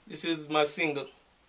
This is my single.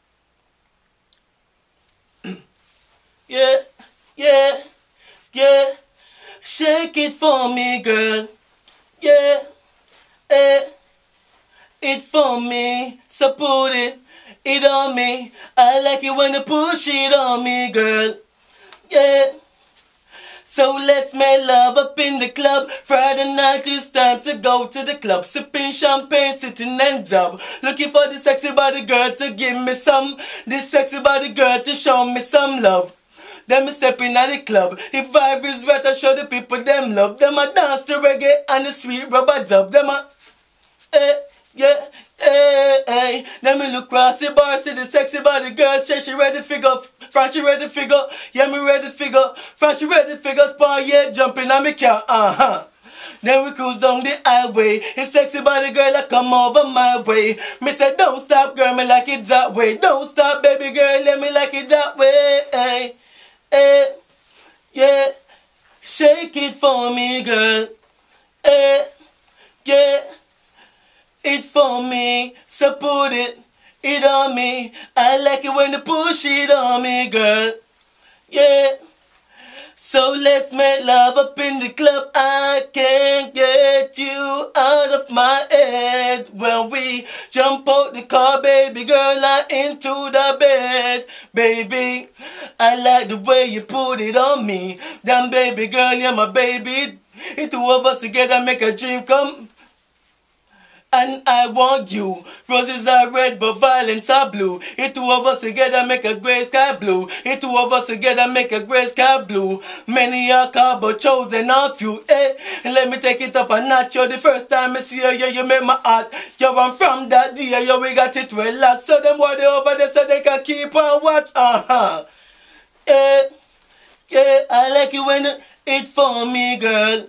Yeah, yeah, yeah. Shake it for me, girl. Yeah, eh. It for me. So put it on me. I like it when you push it on me, girl. Yeah. So let's make love up in the club. Friday night is time to go to the club. Sipping champagne, sitting and dub. Looking for the sexy body girl to give me some. This sexy body girl to show me some love. Then me stepping at the club. If vibe is right, I show the people them love. Them a dance to reggae and the sweet rubber dub. Them a yeah, Then me look across the bar, see the sexy body girl. Say she ready figure, Fran she ready figure. Yeah, me ready figure, Fran she ready figure. Spar yeah, jumping on me car, Then we cruise down the highway. It's sexy body girl that come over my way. Me say don't stop, girl, me like it that way. Don't stop, baby girl, let me like it that way. Yeah, shake it for me, girl. Yeah. It for me, so put it on me. I like it when you push it on me, girl. Yeah. So let's make love up in the club. I can't get you out of my head. When we jump out the car, baby girl, I into the bed. Baby, I like the way you put it on me. Damn, baby girl, you're my baby. The two of us together make a dream come. And I want you. Roses are red, but violets are blue. The two of us together make a gray sky blue. The two of us together make a gray sky blue. Many are called, but chosen are few. And let me take it up a notch. You're the first time I see you, yeah, you make my heart. Yo, I'm from that day, yo, we got it relaxed. So them boy they over there so they can keep on watch. Yeah, I like it when it for me, girl.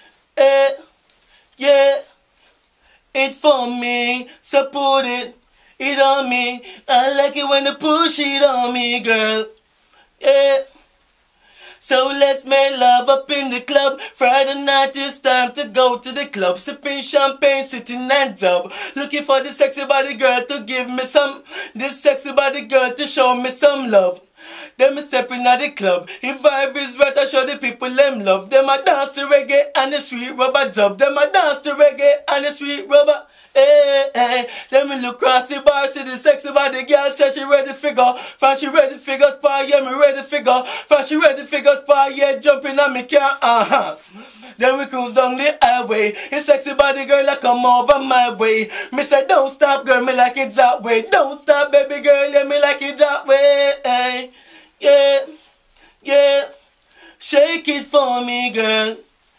Yeah. It for me, so put it on me. I like it when you push it on me, girl. Yeah. So let's make love up in the club. Friday night is time to go to the club. Sipping champagne, sitting and dub. Looking for the sexy body girl to give me some. This sexy body girl to show me some love. Them stepping at the club. If vibe is right, I show the people them love. Them a dance to reggae and the sweet rubber dub. Them a dance to reggae and the sweet rubber. Then me look across the bar, see the sexy body girl. Say she ready figure, Fran she ready figure. Spar yeah, me ready figure. Fran she ready figure. Spar yeah, jumping on me car. Then we cruise down the highway. It's sexy body girl that come over my way. Me say don't stop, girl, me like it that way. Don't stop, baby girl, yeah, me like it that way. Yeah, shake it for me, girl.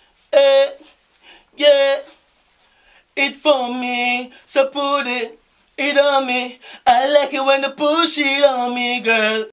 Yeah, it for me, so put it on me. I like it when you push it on me, girl.